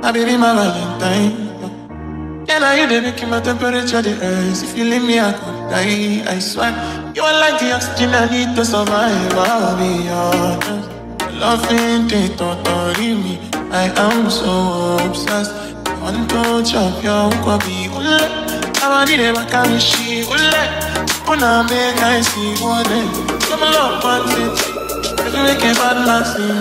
My baby, my Valentine. Yeah, now you they making my temperature the rise. If you leave me, I could die. I swear, you are like the oxygen I need to survive. I'll be honest. Loving they totally me. I am so obsessed. I want to chop your kwabi. Ule, I need a makamishi. Ule, wanna make I see what they. Come along, one city. If you make a bad man sing,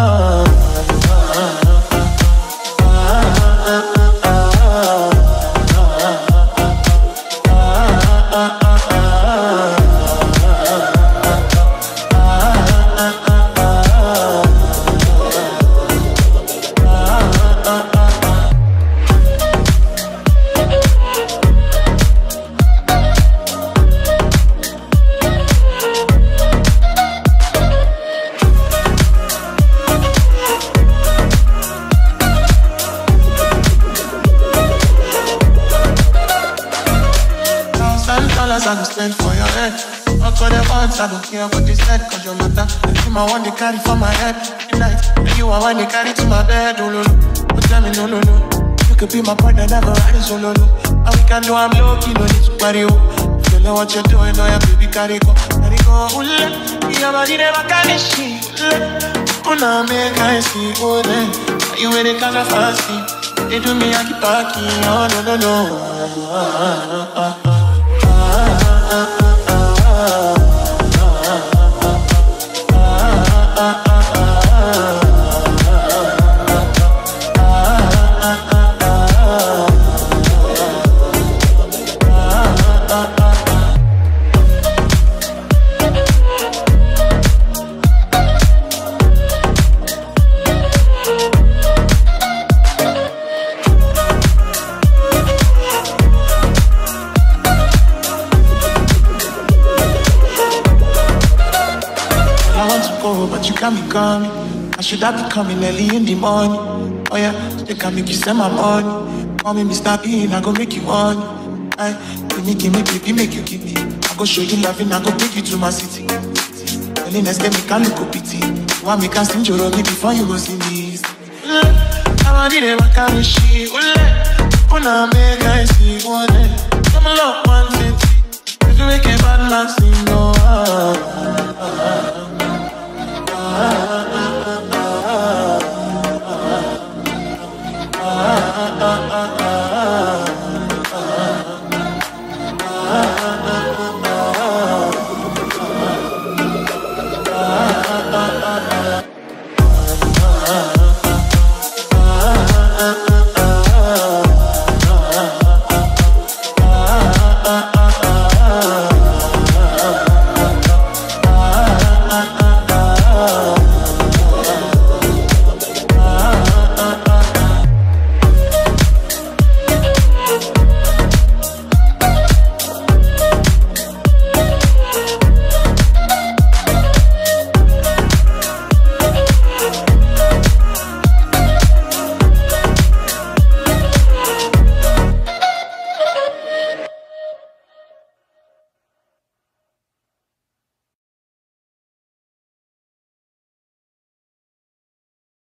I go spend for your head. Fuck all the odds, I don't care what they said. Cause your matter, him I want to carry for my head. Tonight, and you I want to carry to my bed. Oh, no, no, tell me no, no, no. You could be my partner, never ride solo, no. And we can do, I'm low-key, no need to party, oh. If you know what you're doing, oh, yeah, baby, carry go. Carry go, ule. Your body never carry shit, ule. Una make I see, oh, then. You with the kind of fancy. They do me, I keep packing, oh, no, no, no. But you got me coming. I should have been coming early in the morning. Oh yeah, they can make you send my money. Call me Mr. Bean, I go make you money. Aye, give me, baby, make you give me. I go show you loving, I go take you to my city. Only next day, me can look up pity. Want me can sing your me before you go see me. I want to do my kind of shit. Wanna make I see one day. Come along,